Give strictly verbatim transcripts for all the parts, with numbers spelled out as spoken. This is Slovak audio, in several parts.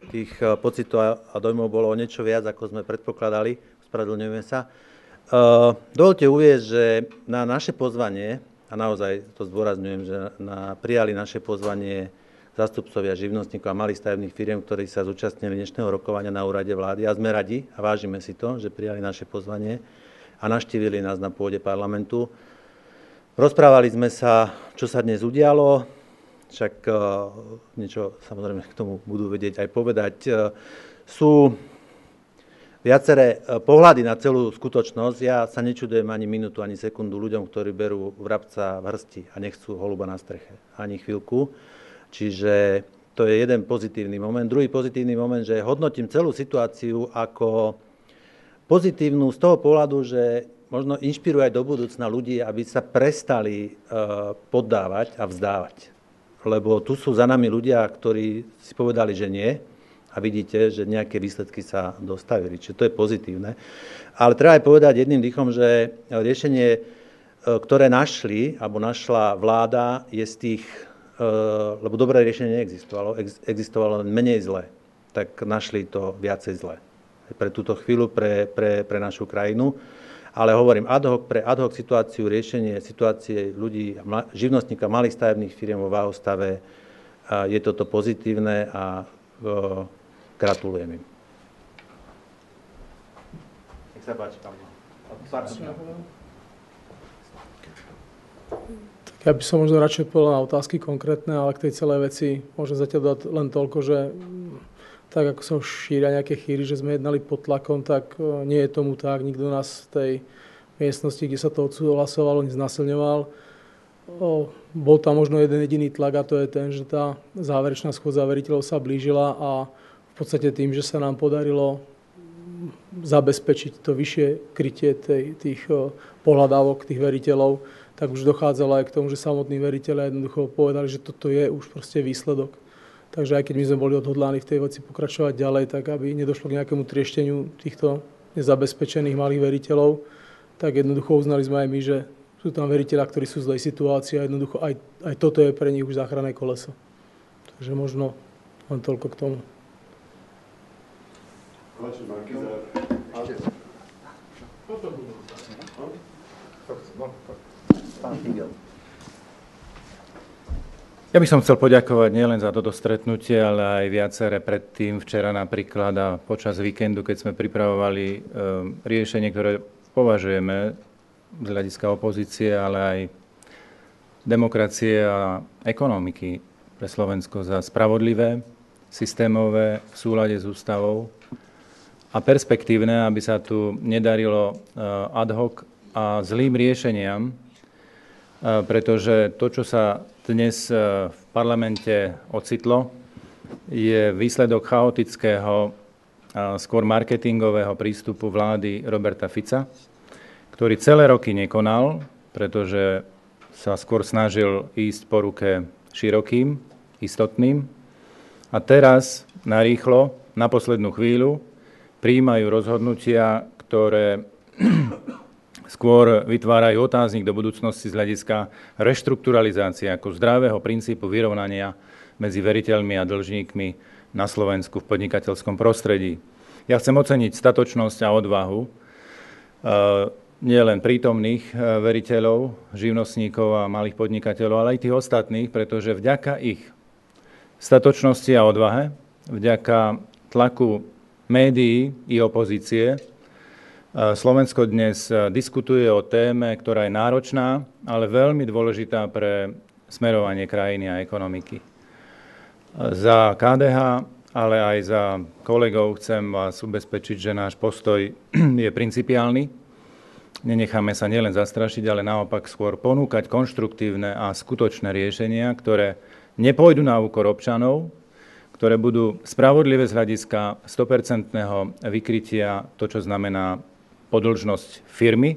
tých pocitov a dojmov bolo o niečo viac, ako sme predpokladali. Spravedlňujeme sa. Dovolte uvieť, že na naše pozvanie, a naozaj to zdôrazňujem, že na, prijali naše pozvanie zástupcovia živnostníkov a malých stavebných firiem, ktorí sa zúčastnili dnešného rokovania na úrade vlády. A sme radi a vážime si to, že prijali naše pozvanie a navštívili nás na pôde parlamentu. Rozprávali sme sa, čo sa dnes udialo, však niečo samozrejme k tomu budú vedieť aj povedať. Sú viaceré pohľady na celú skutočnosť. Ja sa nečudujem ani minútu, ani sekundu ľuďom, ktorí berú vrabca v hrsti a nechcú holuba na streche. Ani chvíľku. Čiže to je jeden pozitívny moment. Druhý pozitívny moment, že hodnotím celú situáciu ako pozitívnu z toho pohľadu, že možno inšpiruje aj do budúcna ľudí, aby sa prestali poddávať a vzdávať. Lebo tu sú za nami ľudia, ktorí si povedali, že nie. A vidíte, že nejaké výsledky sa dostavili. Čiže to je pozitívne. Ale treba aj povedať jedným dýchom, že riešenie, ktoré našli, alebo našla vláda, je z tých, lebo dobré riešenie neexistovalo, existovalo len menej zlé. Tak našli to viacej zlé. Pre túto chvíľu, pre, pre, pre našu krajinu. Ale hovorím, ad hoc, pre ad hoc situáciu, riešenie situácie ľudí, živnostníka, malých stavebných firiem vo váhostave, je toto pozitívne a gratulujem im. Nech sa páči, pán. Tak ja by som možno radšej povedal na otázky konkrétne, ale k tej celej veci môžem zatiaľ dať len toľko, že tak ako sa už šíria nejaké chýry, že sme jednali pod tlakom, tak nie je tomu tak. Nikto nás v tej miestnosti, kde sa to odsúhlasovalo, neznasilňoval. Bol tam možno jeden jediný tlak a to je ten, že tá záverečná schôdza veriteľov sa blížila a v podstate tým, že sa nám podarilo zabezpečiť to vyššie krytie tej, tých pohľadávok tých veriteľov, tak už dochádzalo aj k tomu, že samotní veriteľe jednoducho povedali, že toto je už proste výsledok. Takže aj keď my sme boli odhodláni v tej veci pokračovať ďalej, tak aby nedošlo k nejakému triešteniu týchto nezabezpečených malých veriteľov, tak jednoducho uznali sme aj my, že sú tam veriteľa, ktorí sú v zlej situácii a jednoducho aj, aj toto je pre nich už záchranné koleso. Takže možno len toľko k tomu. Ja by som chcel poďakovať nielen za toto stretnutie, ale aj viaceré predtým, včera napríklad a počas víkendu, keď sme pripravovali e, riešenie, ktoré považujeme z hľadiska opozície, ale aj demokracie a ekonomiky pre Slovensko za spravodlivé, systémové, v súlade s ústavou a perspektívne, aby sa tu nedarilo e, ad hoc a zlým riešeniam, e, pretože to, čo sa dnes v parlamente ocitlo, je výsledok chaotického, skôr marketingového prístupu vlády Roberta Fica, ktorý celé roky nekonal, pretože sa skôr snažil ísť po ruke širokým, istotným. A teraz narýchlo, na poslednú chvíľu, prijímajú rozhodnutia, ktoré skôr vytvárajú otáznik do budúcnosti z hľadiska reštrukturalizácie ako zdravého princípu vyrovnania medzi veriteľmi a dlžníkmi na Slovensku v podnikateľskom prostredí. Ja chcem oceniť statočnosť a odvahu nielen prítomných veriteľov, živnostníkov a malých podnikateľov, ale aj tých ostatných, pretože vďaka ich statočnosti a odvahe, vďaka tlaku médií i opozície, Slovensko dnes diskutuje o téme, ktorá je náročná, ale veľmi dôležitá pre smerovanie krajiny a ekonomiky. Za ká dé há, ale aj za kolegov chcem vás ubezpečiť, že náš postoj je principiálny. Nenecháme sa nielen zastrašiť, ale naopak skôr ponúkať konštruktívne a skutočné riešenia, ktoré nepôjdu na úkor občanov, ktoré budú spravodlivé z hľadiska sto percent vykrytia, to, čo znamená podĺžnosť firmy,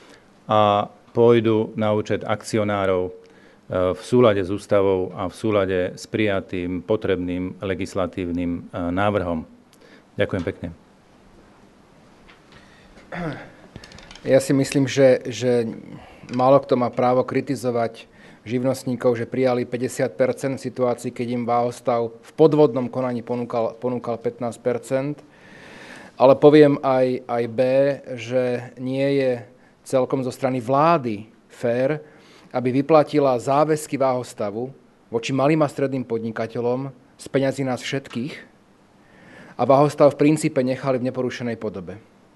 a pôjdu na účet akcionárov v súlade s ústavou a v súlade s prijatým potrebným legislatívnym návrhom. Ďakujem pekne. Ja si myslím, že, že málo kto má právo kritizovať živnostníkov, že prijali päťdesiat percent v situácii, keď im Váhostav v podvodnom konaní ponúkal, ponúkal pätnásť percent. Ale poviem aj, aj B, že nie je celkom zo strany vlády fér, aby vyplatila záväzky Váhostavu voči malým a stredným podnikateľom z peňazí nás všetkých a Váhostav v princípe nechali v neporušenej podobe.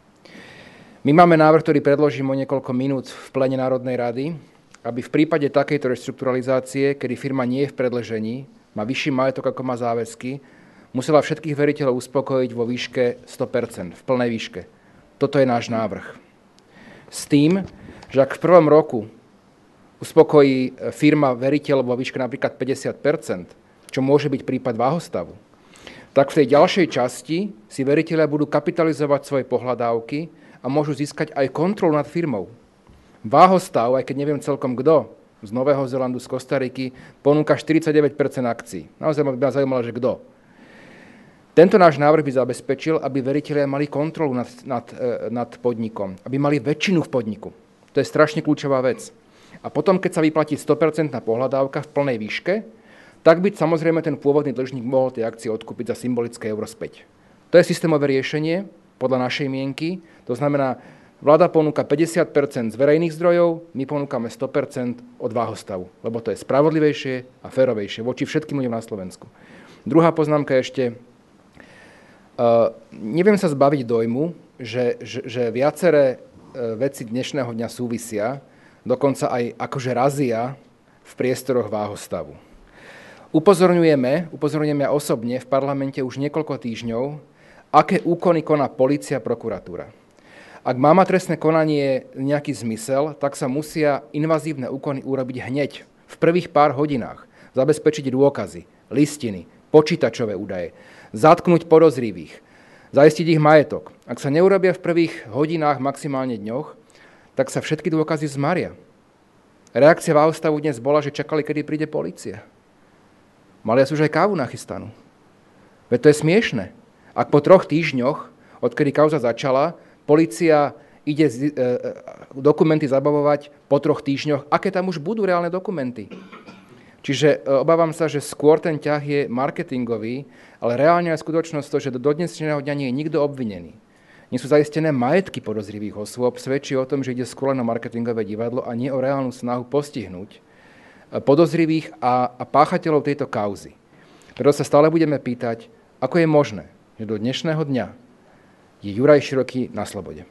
My máme návrh, ktorý predložím o niekoľko minút v plene Národnej rady, aby v prípade takejto reštrukturalizácie, kedy firma nie je v predĺžení, má vyšší majetok, ako má záväzky, musela všetkých veriteľov uspokojiť vo výške sto percent, v plnej výške. Toto je náš návrh. S tým, že ak v prvom roku uspokojí firma veriteľov vo výške napríklad päťdesiat percent, čo môže byť prípad Váhostavu, tak v tej ďalšej časti si veriteľia budú kapitalizovať svoje pohľadávky a môžu získať aj kontrolu nad firmou. Váhostav, aj keď neviem celkom kto, z Nového Zélandu, z Kostariky, ponúka štyridsaťdeväť percent akcií. Naozaj ma by zaujímalo, že kto. Tento náš návrh by zabezpečil, aby veriteľia mali kontrolu nad, nad, nad podnikom, aby mali väčšinu v podniku. To je strašne kľúčová vec. A potom, keď sa vyplatí sto percent pohľadávka v plnej výške, tak by samozrejme ten pôvodný dlžník mohol tie akcie odkúpiť za symbolické euro späť. To je systémové riešenie podľa našej mienky. To znamená, vláda ponúka päťdesiat percent z verejných zdrojov, my ponúkame sto percent od Váhostavu, lebo to je spravodlivejšie a férovejšie voči všetkým ľuďom na Slovensku. Druhá poznámka ešte. Uh, neviem sa zbaviť dojmu, že, že, že viaceré uh, veci dnešného dňa súvisia, dokonca aj akože razia v priestoroch Váhostavu. Upozorňujeme, upozorňujem ja osobne v parlamente už niekoľko týždňov, aké úkony koná polícia a prokuratúra. Ak má mať trestné konanie nejaký zmysel, tak sa musia invazívne úkony urobiť hneď, v prvých pár hodinách, zabezpečiť dôkazy, listiny, počítačové údaje, zatknúť podozrivých, zaistiť ich majetok. Ak sa neurobia v prvých hodinách, maximálne dňoch, tak sa všetky dôkazy zmaria. Reakcia Váhostavu dnes bola, že čakali, kedy príde polícia. Mali asi už aj kávu nachystanú. Veď to je smiešne. Ak po troch týždňoch, odkedy kauza začala, polícia ide e, e, dokumenty zabavovať po troch týždňoch, aké tam už budú reálne dokumenty. Čiže e, obávam sa, že skôr ten ťah je marketingový, ale reálne je skutočnosť to, že do dnešného dňa nie je nikto obvinený. Nie sú zaistené majetky podozrivých osôb, svedčí o tom, že ide skôr na marketingové divadlo a nie o reálnu snahu postihnúť podozrivých a, a páchateľov tejto kauzy. Preto sa stále budeme pýtať, ako je možné, že do dnešného dňa je Juraj Široký na slobode.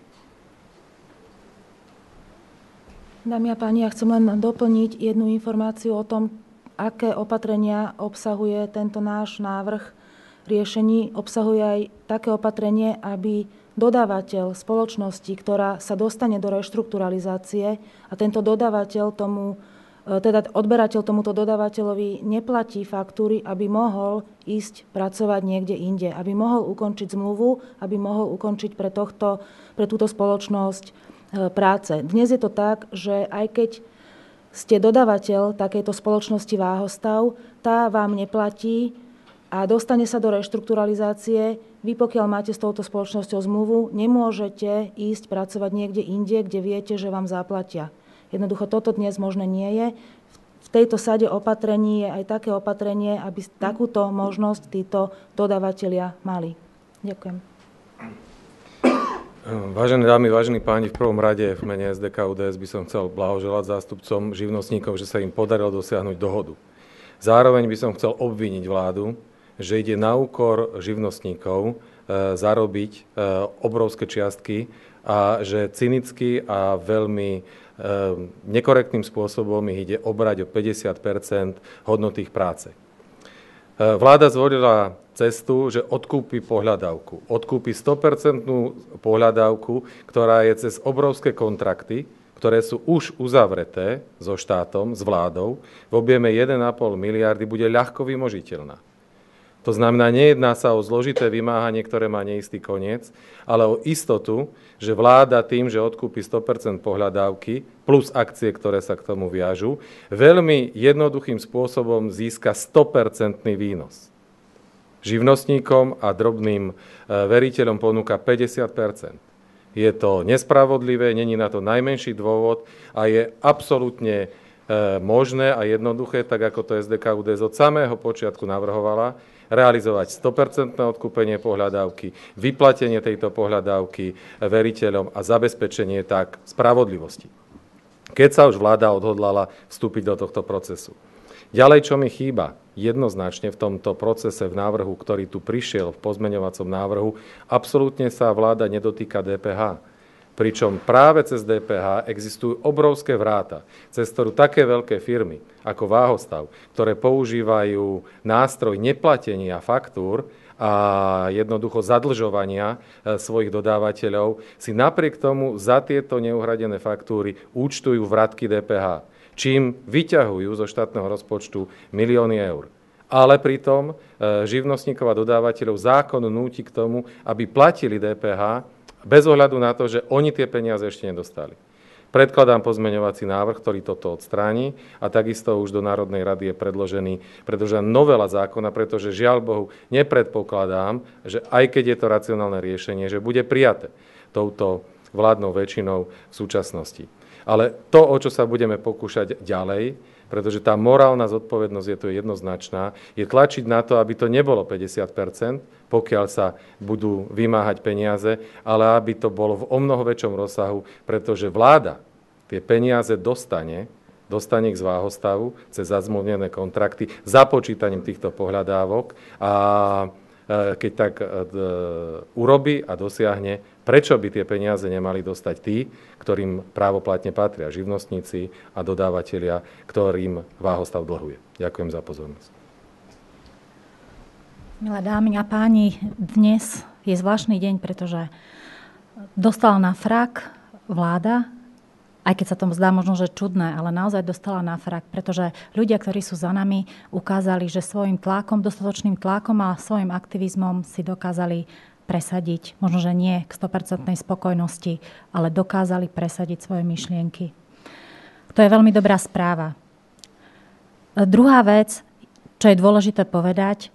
Dámy a páni, ja chcem len doplniť jednu informáciu o tom, aké opatrenia obsahuje tento náš návrh riešení. Obsahuje aj také opatrenie, aby dodávateľ spoločnosti, ktorá sa dostane do reštrukturalizácie a tento dodávateľ tomu teda odberateľ tomuto dodávateľovi neplatí faktúry, aby mohol ísť pracovať niekde inde, aby mohol ukončiť zmluvu, aby mohol ukončiť pre, tohto, pre túto spoločnosť práce. Dnes je to tak, že aj keď ste dodávateľ takejto spoločnosti Váhostav, tá vám neplatí a dostane sa do reštrukturalizácie. Vy, pokiaľ máte s touto spoločnosťou zmluvu, nemôžete ísť pracovať niekde inde, kde viete, že vám zaplatia. Jednoducho toto dnes možné nie je. V tejto sade opatrení je aj také opatrenie, aby takúto možnosť títo dodávateľia mali. Ďakujem. Vážené dámy, vážení páni, v prvom rade v mene es dé ká ú dé es by som chcel blahoželať zástupcom živnostníkov, že sa im podarilo dosiahnuť dohodu. Zároveň by som chcel obviniť vládu, že ide na úkor živnostníkov e, zarobiť e, obrovské čiastky a že cynicky a veľmi nekorektným spôsobom ich ide obrať o päťdesiat percent hodnoty ich práce. Vláda zvolila cestu, že odkúpi pohľadávku. Odkúpi sto percent pohľadávku, ktorá je cez obrovské kontrakty, ktoré sú už uzavreté so štátom, s vládou, v objeme jeden a pol miliardy bude ľahko vymožiteľná. To znamená, nejedná sa o zložité vymáhanie, ktoré má neistý koniec, ale o istotu, že vláda tým, že odkúpi sto percent pohľadávky plus akcie, ktoré sa k tomu viažú, veľmi jednoduchým spôsobom získa sto percent výnos. Živnostníkom a drobným veriteľom ponúka päťdesiat percent. Je to nespravodlivé, není na to najmenší dôvod a je absolútne možné a jednoduché, tak ako to es dé ká ú dé es od samého počiatku navrhovala, realizovať sto percent odkúpenie pohľadávky, vyplatenie tejto pohľadávky veriteľom a zabezpečenie tak spravodlivosti. Keď sa už vláda odhodlala vstúpiť do tohto procesu. Ďalej, čo mi chýba jednoznačne v tomto procese, v návrhu, ktorý tu prišiel v pozmeňovacom návrhu, absolútne sa vláda nedotýka dé pé há. Pričom práve cez dé pé há existujú obrovské vráta, cez ktorú také veľké firmy ako Váhostav, ktoré používajú nástroj neplatenia faktúr a jednoducho zadlžovania svojich dodávateľov, si napriek tomu za tieto neuhradené faktúry účtujú vratky dé pé há, čím vyťahujú zo štátneho rozpočtu milióny eur. Ale pritom živnostníkov a dodávateľov zákon núti k tomu, aby platili dé pé há bez ohľadu na to, že oni tie peniaze ešte nedostali. Predkladám pozmeňovací návrh, ktorý toto odstráni a takisto už do Národnej rady je predložený, predložená novela zákona, pretože žiaľ Bohu nepredpokladám, že aj keď je to racionálne riešenie, že bude prijaté touto vládnou väčšinou v súčasnosti. Ale to, o čo sa budeme pokúšať ďalej, pretože tá morálna zodpovednosť je tu jednoznačná, je tlačiť na to, aby to nebolo päťdesiat percent, pokiaľ sa budú vymáhať peniaze, ale aby to bolo v omnoho väčšom rozsahu, pretože vláda tie peniaze dostane, dostane ich z Váhostavu cez zazmluvnené kontrakty za počítaním týchto pohľadávok a keď tak urobí a dosiahne, prečo by tie peniaze nemali dostať tí, ktorým právoplatne patria, živnostníci a dodávateľia, ktorým Váhostav dlhuje. Ďakujem za pozornosť. Milé dámy a páni, dnes je zvláštny deň, pretože dostala na frak vláda, aj keď sa tomu zdá možno, že čudné, ale naozaj dostala na frak, pretože ľudia, ktorí sú za nami, ukázali, že svojim tlakom, dostatočným tlakom a svojim aktivizmom si dokázali presadiť, možno, že nie k sto percent spokojnosti, ale dokázali presadiť svoje myšlienky. To je veľmi dobrá správa. Druhá vec, čo je dôležité povedať,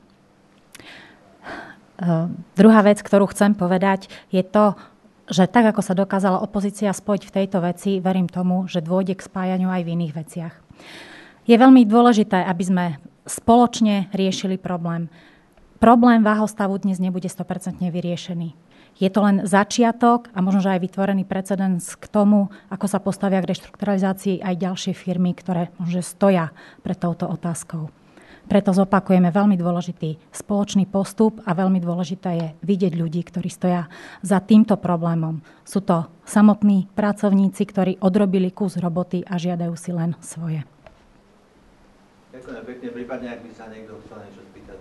Uh, druhá vec, ktorú chcem povedať, je to, že tak, ako sa dokázala opozícia spojiť v tejto veci, verím tomu, že dôjde k spájaniu aj v iných veciach. Je veľmi dôležité, aby sme spoločne riešili problém. Problém Váhostavu dnes nebude sto percent vyriešený. Je to len začiatok a možno, že aj vytvorený precedens k tomu, ako sa postavia k reštrukturalizácii aj ďalšie firmy, ktoré možno stoja pred touto otázkou. Preto zopakujeme veľmi dôležitý spoločný postup a veľmi dôležité je vidieť ľudí, ktorí stoja za týmto problémom. Sú to samotní pracovníci, ktorí odrobili kus roboty a žiadajú si len svoje. Ďakujem pekne, prípadne, ak by sa niekto chcel niečo spýtať.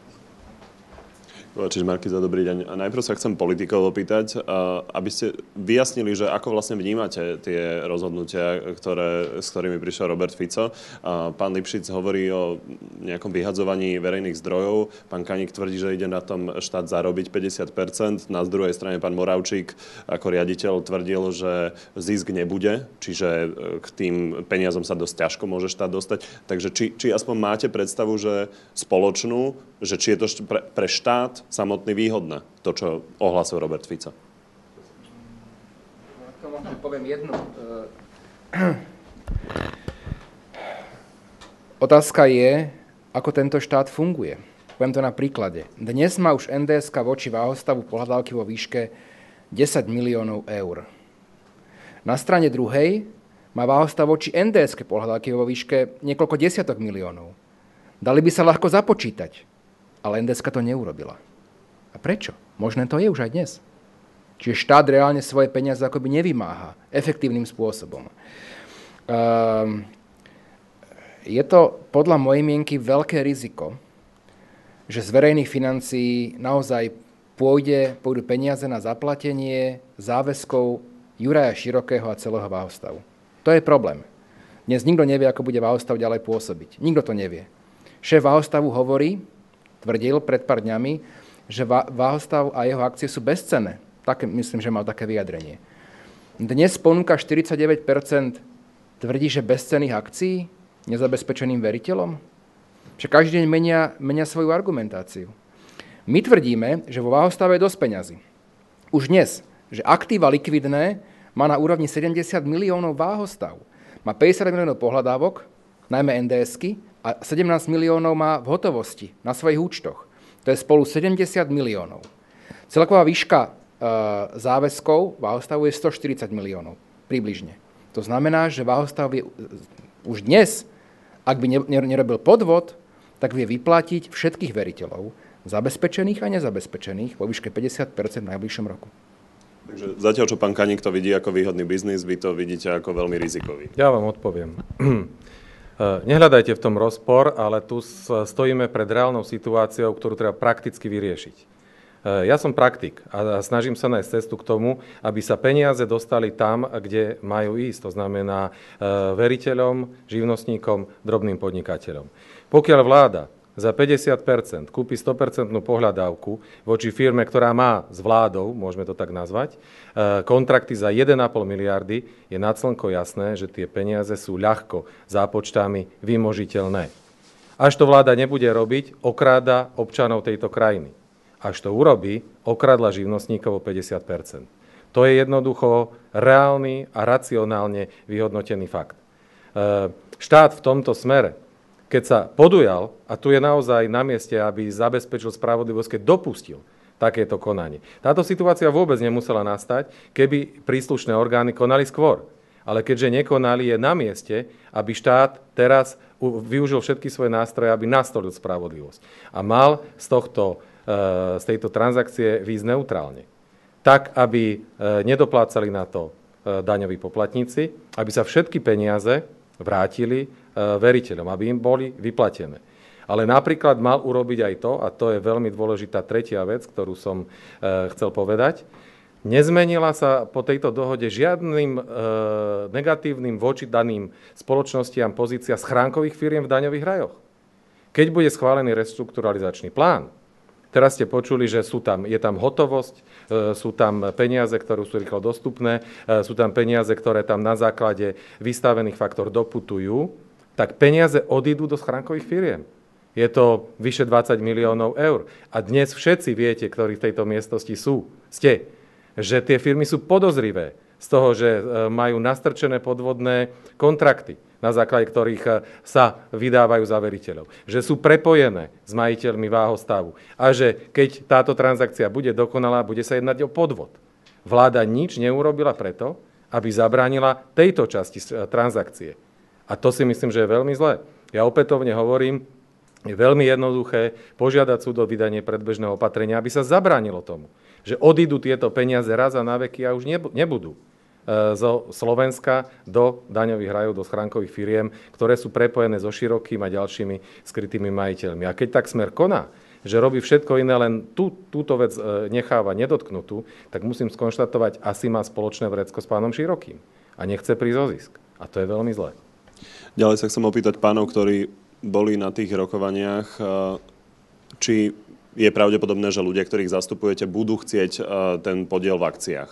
Čiže Markiza, dobrý deň. A najprv sa chcem politikov opýtať, aby ste vyjasnili, že ako vlastne vnímate tie rozhodnutia, ktoré, s ktorými prišiel Robert Fico. Pán Lipšic hovorí o nejakom vyhadzovaní verejných zdrojov. Pán Kaník tvrdí, že ide na tom štát zarobiť päťdesiat percent. Na druhej strane pán Moravčík ako riaditeľ tvrdil, že zisk nebude, čiže k tým peniazom sa dosť ťažko môže štát dostať. Takže či, či aspoň máte predstavu, že spoločnú, že či je to pre, pre štát samotný výhodné, to, čo ohlásil Robert Fico? K tomu poviem jednu. Otázka je, ako tento štát funguje. Poviem to na príklade. Dnes má už en dé eska voči Váhostavu pohľadávky vo výške desať miliónov eur. Na strane druhej má Váhostav voči en dé eske pohľadávky vo výške niekoľko desiatok miliónov. Dali by sa ľahko započítať, ale en dé eska to neurobila. A prečo? Možné to je už aj dnes. Čiže štát reálne svoje peniaze akoby nevymáha efektívnym spôsobom. Um, je to podľa mojej mienky veľké riziko, že z verejných financií naozaj pôjde, pôjdu peniaze na zaplatenie záväzkov Juraja Širokého a celého Váhostavu. To je problém. Dnes nikto nevie, ako bude Váhostav ďalej pôsobiť. Nikto to nevie. Šéf Váhostavu hovorí, tvrdil pred pár dňami, že Váhostav a jeho akcie sú bezcenné. Tak, myslím, že mal také vyjadrenie. Dnes ponúka štyridsaťdeväť percent tvrdí, že bezcenných akcií nezabezpečeným veriteľom. Že každý deň menia, menia svoju argumentáciu. My tvrdíme, že vo Váhostave je dosť peňazí. Už dnes, že aktíva likvidné má na úrovni sedemdesiat miliónov Váhostav. má päťdesiat miliónov pohľadávok, najmä en dé esky, a sedemnásť miliónov má v hotovosti na svojich účtoch. To je spolu sedemdesiat miliónov. Celková výška e, záväzkov Váhostavu je stoštyridsať miliónov, približne. To znamená, že Váhostav vie už dnes, ak by nerobil podvod, tak vie vyplatiť všetkých veriteľov, zabezpečených a nezabezpečených, vo výške päťdesiat percent v najbližšom roku. Takže zatiaľ, čo pán Kaník to vidí ako výhodný biznis, vy to vidíte ako veľmi rizikový. Ja vám odpoviem. Nehľadajte v tom rozpor, ale tu stojíme pred reálnou situáciou, ktorú treba prakticky vyriešiť. Ja som praktik a snažím sa nájsť cestu k tomu, aby sa peniaze dostali tam, kde majú ísť. To znamená veriteľom, živnostníkom, drobným podnikateľom. Pokiaľ vláda za päťdesiat percent kúpi sto percent pohľadávku voči firme, ktorá má s vládou, môžeme to tak nazvať, kontrakty za jeden a pol miliardy, je na slnko jasné, že tie peniaze sú ľahko zápočtami vymožiteľné. Až to vláda nebude robiť, okráda občanov tejto krajiny. Až to urobí, okradla živnostníkov o päťdesiat percent. To je jednoducho reálny a racionálne vyhodnotený fakt. Štát v tomto smere, keď sa podujal, a tu je naozaj na mieste, aby zabezpečil spravodlivosť, keď dopustil takéto konanie. Táto situácia vôbec nemusela nastať, keby príslušné orgány konali skôr. Ale keďže nekonali, je na mieste, aby štát teraz využil všetky svoje nástroje, aby nastolil spravodlivosť. A mal z, tohto, z tejto transakcie výjsť neutrálne. Tak, aby nedoplácali na to daňoví poplatníci, aby sa všetky peniaze vrátili veriteľom, aby im boli vyplatené. Ale napríklad mal urobiť aj to, a to je veľmi dôležitá tretia vec, ktorú som e, chcel povedať, nezmenila sa po tejto dohode žiadnym e, negatívnym voči daným spoločnostiam pozícia schránkových firiem v daňových rajoch. Keď bude schválený reštrukturalizačný plán, teraz ste počuli, že sú tam, je tam hotovosť, e, sú tam peniaze, ktoré sú rýchlo dostupné, e, sú tam peniaze, ktoré tam na základe vystavených faktor doputujú, tak peniaze odídu do schránkových firiem. Je to vyše dvadsať miliónov eur. A dnes všetci viete, ktorí v tejto miestnosti sú, ste, že tie firmy sú podozrivé z toho, že majú nastrčené podvodné kontrakty, na základe ktorých sa vydávajú za veriteľov. Že sú prepojené s majiteľmi Váhostavu. A že keď táto transakcia bude dokonalá, bude sa jednať o podvod. Vláda nič neurobila preto, aby zabránila tejto časti transakcie. A to si myslím, že je veľmi zlé. Ja opätovne hovorím, je veľmi jednoduché požiadať súd o vydanie predbežného opatrenia, aby sa zabránilo tomu, že odídu tieto peniaze raz a na veky a už nebudú zo Slovenska do daňových rajov, do schránkových firiem, ktoré sú prepojené so Širokým a ďalšími skrytými majiteľmi. A keď tak Smer koná, že robí všetko iné, len tú, túto vec necháva nedotknutú, tak musím skonštatovať, asi má spoločné vrecko s pánom Širokým a nechce prísť o zisk. A to je veľmi zlé. Ďalej sa chcem opýtať pánov, ktorí boli na tých rokovaniach, či je pravdepodobné, že ľudia, ktorých zastupujete, budú chcieť ten podiel v akciách?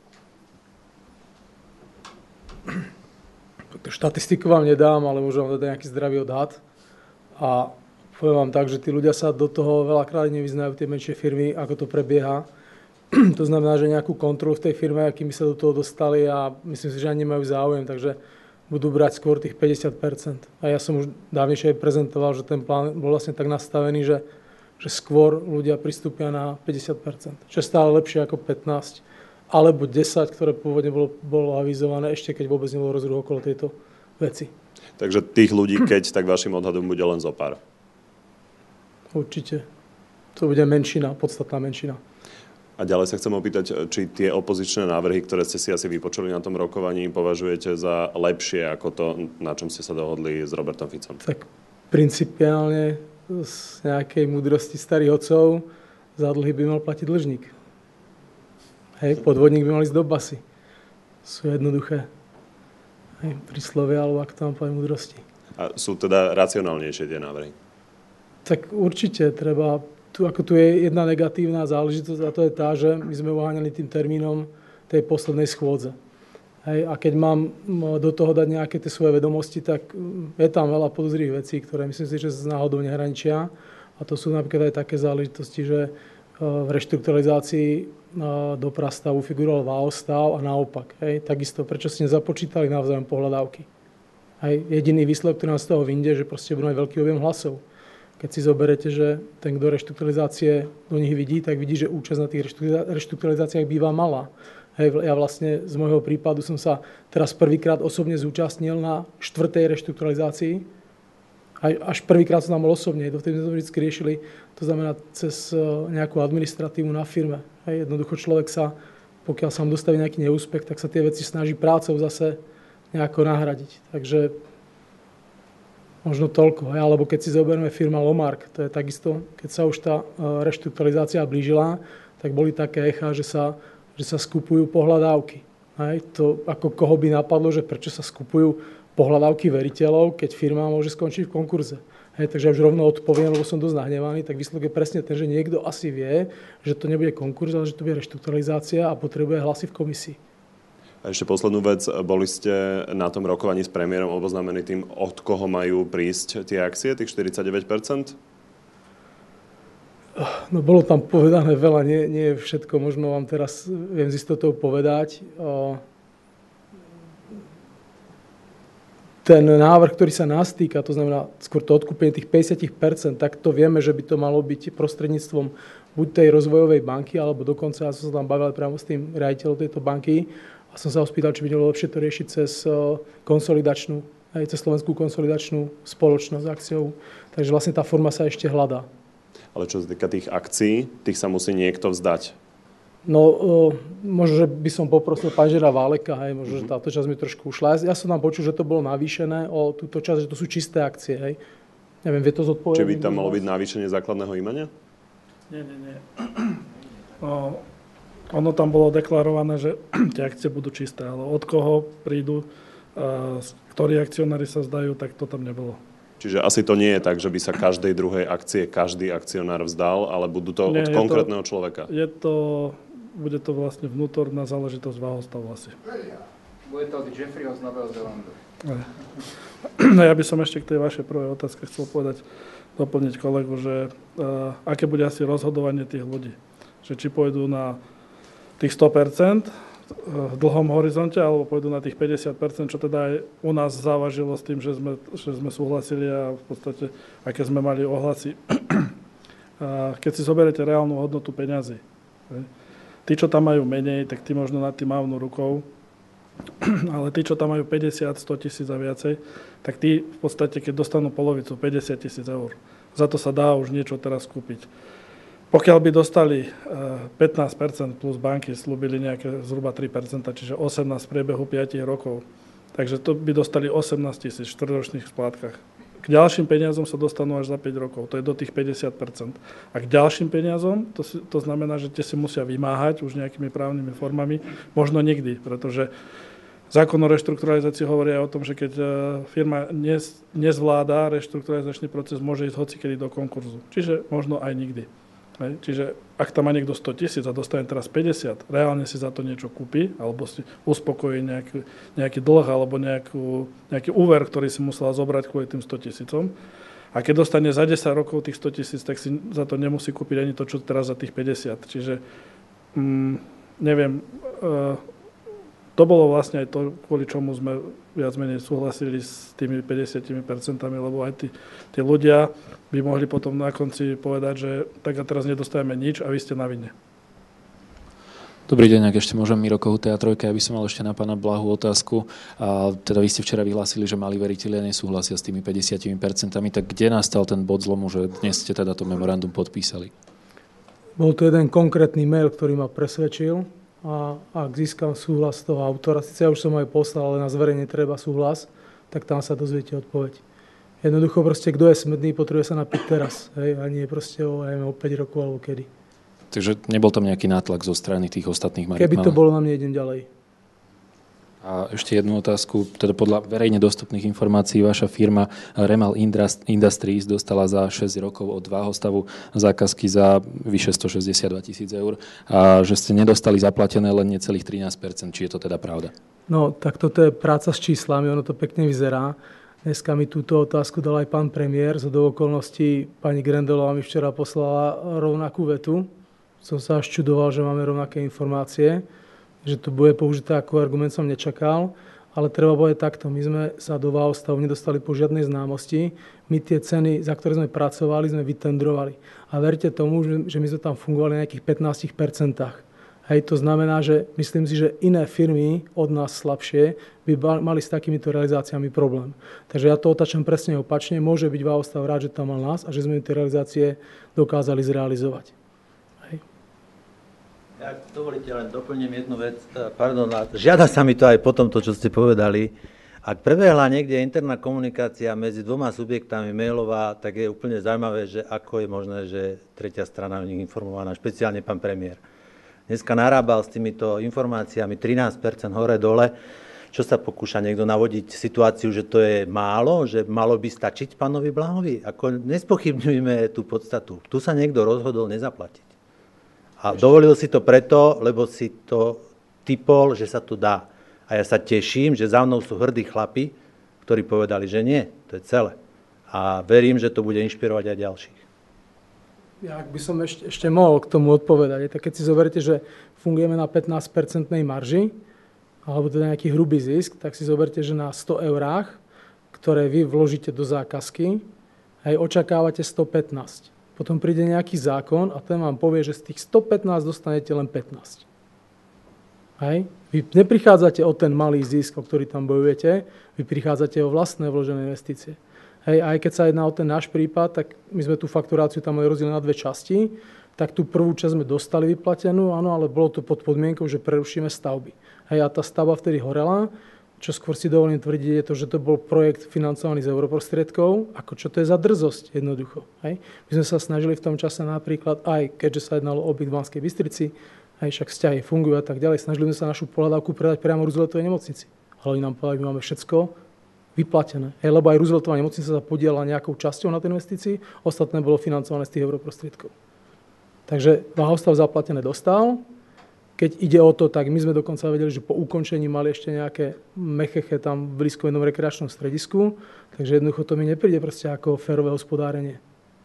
Štatistiku vám nedám, ale môžem vám dať nejaký zdravý odhad. A poviem vám tak, že tí ľudia sa do toho veľakrát nevyznajú, tie menšie firmy, ako to prebieha. To znamená, že nejakú kontrolu v tej firme, akými sa do toho dostali, a myslím si, že ani nemajú záujem, takže budú brať skôr tých päťdesiat percent. A ja som už dávnejšie aj prezentoval, že ten plán bol vlastne tak nastavený, že, že skôr ľudia pristúpia na päťdesiat percent. Čo je stále lepšie ako pätnásť alebo desať, ktoré pôvodne bolo, bolo avizované, ešte keď vôbec nebolo rozruch okolo tejto veci. Takže tých ľudí, keď, tak vašim odhadom bude len zo pár. Určite. To bude menšina, podstatná menšina. A ďalej sa chcem opýtať, či tie opozičné návrhy, ktoré ste si asi vypočuli na tom rokovaní, považujete za lepšie ako to, na čom ste sa dohodli s Robertom Ficom? Tak principiálne z nejakej múdrosti starých otcov za dlhy by mal platiť dlžník. Hej, podvodník by mal ísť do basy. Sú jednoduché. Hej, príslovia, alebo ako to mám povedať, múdrosti. A sú teda racionálnejšie tie návrhy? Tak určite treba. Tu, ako tu je jedna negatívna záležitosť, a to je tá, že my sme uháňali tým termínom tej poslednej schôdze. Hej, a keď mám do toho dať nejaké tie svoje vedomosti, tak je tam veľa podozrivých vecí, ktoré myslím si, že z náhodou nehraničia. A to sú napríklad aj také záležitosti, že v reštrukturalizácii do prastavu figuroval Váhostav a naopak. Hej. Takisto, prečo ste nezapočítali navzájom pohľadávky? Aj jediný výsledok, ktorý nám z toho vyjde, že proste budú mať veľký objem hlasov. Keď si zoberete, že ten, kto reštrukturalizácie do nich vidí, tak vidí, že účasť na tých reštrukturalizáciách býva malá. Hej, ja vlastne z môjho prípadu som sa teraz prvýkrát osobne zúčastnil na štvrtej reštrukturalizácii. Až prvýkrát som tam bol osobne, dovtedy sme to vždy riešili, to znamená cez nejakú administratívu na firme. Hej, jednoducho človek sa, pokiaľ sa mu dostaví nejaký neúspech, tak sa tie veci snaží prácou zase nejako nahradiť. Takže možno toľko. Hej, alebo keď si zoberieme firma Lomark, to je takisto, keď sa už tá reštrukturalizácia blížila, tak boli také echá, že sa že sa skupujú pohľadávky. Hej, to ako koho by napadlo, že prečo sa skupujú pohľadávky veriteľov, keď firma môže skončiť v konkurze. Hej, takže ja už rovno odpoviem, lebo som dosť nahnevaný, tak výsledok je presne ten, že niekto asi vie, že to nebude konkurs, ale že to bude reštrukturalizácia a potrebuje hlasy v komisii. A ešte poslednú vec, boli ste na tom rokovaní s premiérom oboznámení tým, od koho majú prísť tie akcie, tých štyridsaťdeväť percent? No bolo tam povedané veľa, nie, nie je všetko, možno vám teraz viem z istotou povedať. Ten návrh, ktorý sa nás týka, to znamená skôr to odkúpenie tých päťdesiat percent, tak to vieme, že by to malo byť prostredníctvom buď tej rozvojovej banky, alebo dokonca, ja som sa tam bavil priamo s tým riaditeľom tejto banky a som sa ho spýtal, či by bolo lepšie to riešiť cez konsolidačnú, aj cez Slovenskú konsolidačnú spoločnosť s akciou. Takže vlastne tá forma sa ešte hľadá. Ale čo sa týka tých akcií, tých sa musí niekto vzdať. No, uh, možno, že by som poprosil pán Žera Váleka, hej, možno, mm-hmm. že táto časť mi trošku ušla. Ja, ja som tam počul, že to bolo navýšené o túto časť, že to sú čisté akcie, hej. Neviem, vie to zodpovedať? Či by tam malo byť navýšenie základného imania? Nie, nie, nie. No, ono tam bolo deklarované, že tie akcie budú čisté, ale od koho prídu, uh, ktorí akcionári sa zdajú, tak to tam nebolo. Čiže asi to nie je tak, že by sa každej druhej akcie každý akcionár vzdal, ale budú to Nie, od konkrétneho to, človeka. Je to, bude to vlastne vnútorná záležitosť váhostavu asi. Bude to od Jeffreyho z Nového Zélandu. Ja by som ešte k tej vašej prvej otázke chcel povedať, doplniť kolegu, že uh, aké bude asi rozhodovanie tých ľudí. Že či pôjdu na tých sto percent v dlhom horizonte, alebo pôjdu na tých päťdesiat percent, čo teda aj u nás závažilo s tým, že sme, že sme súhlasili a v podstate, aké sme mali ohlasy. A keď si zoberiete reálnu hodnotu peňazí, tí, čo tam majú menej, tak tí možno nad tým mávnu rukou, ale tí, čo tam majú päťdesiat, sto tisíc a viacej, tak tí v podstate, keď dostanú polovicu, päťdesiat tisíc eur, za to sa dá už niečo teraz kúpiť. Pokiaľ by dostali pätnásť percent plus banky slúbili nejaké zhruba tri percentá, čiže osemnásť v priebehu päť rokov, takže to by dostali osemnásť tisíc v štvrťročných splátkach. K ďalším peniazom sa dostanú až za päť rokov, to je do tých päťdesiat percent. A k ďalším peniazom, to, si, to znamená, že tie si musia vymáhať už nejakými právnymi formami, možno nikdy, pretože zákon o reštrukturalizácii hovorí aj o tom, že keď firma nez, nezvláda reštrukturalizačný proces, môže ísť hocikedy do konkurzu. Čiže možno aj nikdy. Hej. Čiže ak tam má niekto sto tisíc a dostane teraz päťdesiat, reálne si za to niečo kúpi, alebo si uspokojí nejaký, nejaký dlh, alebo nejakú, nejaký úver, ktorý si musela zobrať kvôli tým sto tisícom. A keď dostane za desať rokov tých sto tisíc, tak si za to nemusí kúpiť ani to, čo teraz za tých päťdesiat. Čiže mm, neviem, uh, to bolo vlastne aj to, kvôli čomu sme viac menej súhlasili s tými päťdesiat percent, lebo aj tí, tí ľudia by mohli potom na konci povedať, že tak a teraz nedostajeme nič a vy ste na vine. Dobrý deň, ak ešte môžem, Miro Kohúta a Trojka, ja by som mal ešte na pána Blahu otázku. A teda vy ste včera vyhlásili, že mali veritelia nesúhlasia s tými päťdesiat percent, tak kde nastal ten bod zlomu, že dnes ste teda to memorandum podpísali? Bol to jeden konkrétny mail, ktorý ma presvedčil. A ak získam súhlas toho autora, síce ja už som aj poslal, ale na zverejne treba súhlas, tak tam sa dozviete odpoveď. Jednoducho proste, kto je smedný, potrebuje sa napiť teraz, hej, a nie proste o, o päť rokov alebo kedy. Takže nebol tam nejaký nátlak zo strany tých ostatných mariek? Keby to bolo na mne, idem ďalej. A ešte jednu otázku, teda podľa verejne dostupných informácií vaša firma Remal Industries dostala za šesť rokov od Váhostavu zákazky za vyše stošesťdesiatdva tisíc eur a že ste nedostali zaplatené len necelých trinásť percent. Či je to teda pravda? No, tak toto je práca s číslami, ono to pekne vyzerá. Dneska mi túto otázku dal aj pán premiér, zo do okolností pani Grendelová mi včera poslala rovnakú vetu. Som sa až čudoval, že máme rovnaké informácie. Že to bude použité ako argument, som nečakal. ale treba povedať takto, my sme sa do váhostavu nedostali po žiadnej známosti, my tie ceny, za ktoré sme pracovali, sme vytendrovali. A verte tomu, že my sme tam fungovali na nejakých pätnásť percent. Hej, to znamená, že myslím si, že iné firmy od nás slabšie by mali s takýmito realizáciami problém. Takže ja to otačam presne opačne. Môže byť váhostav rád, že tam mal nás a že sme tie realizácie dokázali zrealizovať. Hej. Ja, dovolíte, len doplním jednu vec. Pardon, žiada sa mi to aj po tomto, čo ste povedali. Ak prebehla niekde interná komunikácia medzi dvoma subjektami mailová, tak je úplne zaujímavé, že ako je možné, že tretia strana o nich informovaná, špeciálne pán premiér. Dneska narábal s týmito informáciami trinásť percent hore-dole. Čo sa pokúša niekto navodiť situáciu, že to je málo, že malo by stačiť pánovi Bláhovi? Ako nespochybňujme tú podstatu. Tu sa niekto rozhodol nezaplatiť. A dovolil si to preto, lebo si to typol, že sa to dá. A ja sa teším, že za mnou sú hrdí chlapi, ktorí povedali, že nie, to je celé. A verím, že to bude inšpirovať aj ďalších. Ja, ak by som ešte, ešte mohol k tomu odpovedať, tak keď si zoberiete, že fungujeme na pätnásť percentnej marži, alebo teda nejaký hrubý zisk, tak si zoberte, že na sto eurách, ktoré vy vložíte do zákazky, aj očakávate sto pätnásť. Potom príde nejaký zákon a ten vám povie, že z tých sto pätnásť dostanete len pätnásť. Hej. Vy neprichádzate o ten malý zisk, o ktorý tam bojujete, vy prichádzate o vlastné vložené investície. Hej, aj keď sa jedná o ten náš prípad, tak my sme tú fakturáciu tam mali rozdelené na dve časti, tak tú prvú časť sme dostali vyplatenú, áno, ale bolo to pod podmienkou, že prerušíme stavby. Hej, a tá stavba vtedy horela, čo skôr si dovolím tvrdiť, je to, že to bol projekt financovaný z europrostriedkov, ako čo to je za drzosť jednoducho. Hej. My sme sa snažili v tom čase napríklad, aj keďže sa jednalo o byt v Banskej Bystrici, aj však vzťahy fungujú a tak ďalej, snažili sme sa našu pohľadávku predať priamo Rooseveltovej nemocnici. Ale oni nám povedali, my máme všetko vyplatené. Hej, lebo aj Rooseveltová nemocnica sa podielala nejakou časťou na tej investícii, ostatné bolo financované z tých europrostriedkov. Takže váhostav zaplatené dostal. Keď ide o to, tak my sme dokonca vedeli, že po ukončení mali ešte nejaké mecheche tam v blízko jednom rekreačnom stredisku, takže jednoducho to mi nepríde proste ako férové hospodárenie.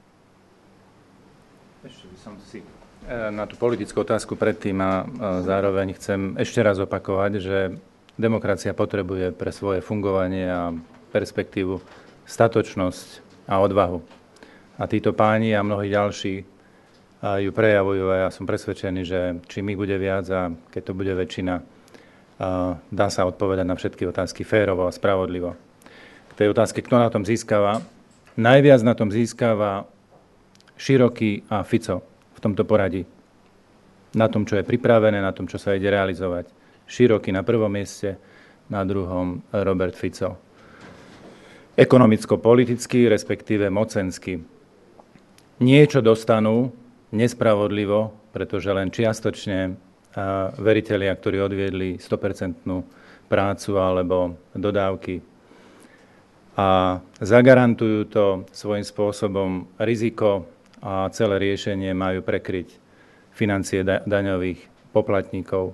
Ešte by som si na tú politickú otázku predtým a zároveň chcem ešte raz opakovať, že demokracia potrebuje pre svoje fungovanie a perspektívu statočnosť a odvahu. A títo páni a mnohí ďalší ju prejavujú a ja som presvedčený, že čím ich bude viac a keď to bude väčšina, dá sa odpovedať na všetky otázky férovo a spravodlivo. K tej otázke, kto na tom získava? Najviac na tom získava Široký a Fico v tomto poradí. Na tom, čo je pripravené, na tom, čo sa ide realizovať. Široký na prvom mieste, na druhom Robert Fico. Ekonomicko-politicky, respektíve mocensky. Niečo dostanú nespravodlivo, pretože len čiastočne veritelia, ktorí odviedli sto percent prácu alebo dodávky a zagarantujú to svojím spôsobom riziko a celé riešenie majú prekryť financie daňových poplatníkov.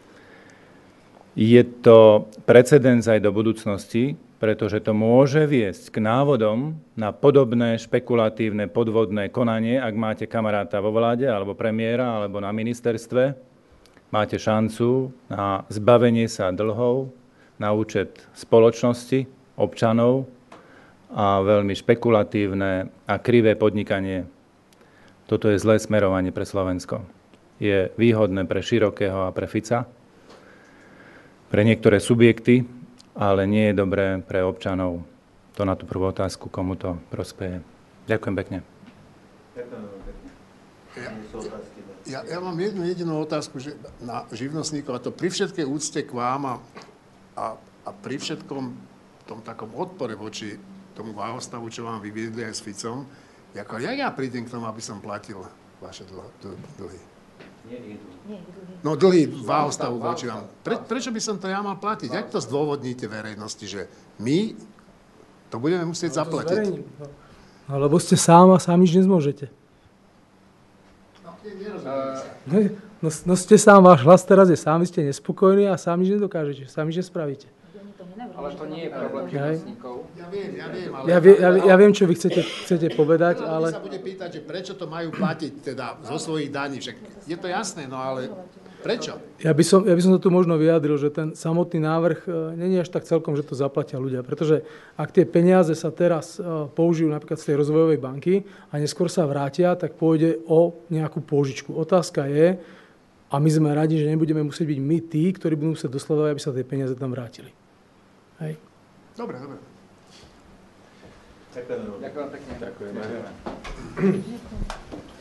Je to precedens aj do budúcnosti, pretože to môže viesť k návodom na podobné špekulatívne podvodné konanie, ak máte kamaráta vo vláde, alebo premiéra, alebo na ministerstve. Máte šancu na zbavenie sa dlhov, na účet spoločnosti, občanov a veľmi špekulatívne a krivé podnikanie. Toto je zlé smerovanie pre Slovensko. Je výhodné pre Širokého a pre Fica, pre niektoré subjekty, ale nie je dobré pre občanov. To na tú prvú otázku, komu to prospeje. Ďakujem pekne. Ďakujem pekne. Ja, ja mám jednu jedinú otázku že na živnostníkov, a to pri všetkej úcte k vám a, a, a pri všetkom tom takom odpore voči tomu váhostavu, čo vám vyviedli aj s Ficom, ako jak ja prídem k tomu, aby som platil vaše dlhy? No dlhý váhostavu voči vám. Pre, prečo by som to ja mal platiť? Jak to zdôvodníte verejnosti, že my to budeme musieť zaplatiť? No, lebo ste sám a sám nič nezmôžete. No, no, no ste sám, váš hlas teraz je sám, vy ste nespokojní a sám nič nedokážete, sám nič nespravíte. Ale to nie je problém živnostníkov. Ja viem, ja viem, ale... Ja, vie, ja, ja viem, čo vy chcete, chcete povedať, ale... ale... sa bude pýtať, že prečo to majú platiť teda zo svojich daní, však je to jasné, no ale Prečo? Ja by, som, ja by som to tu možno vyjadril, že ten samotný návrh nie je až tak celkom, že to zaplatia ľudia. Pretože ak tie peniaze sa teraz použijú napríklad z tej rozvojovej banky a neskôr sa vrátia, tak pôjde o nejakú pôžičku. Otázka je, a my sme radi, že nebudeme musieť byť my tí, ktorí budú musieť dosledovať, aby sa tie peniaze tam vrátili. Hej. Dobre, dobre. Ďakujem pekne. Ďakujeme.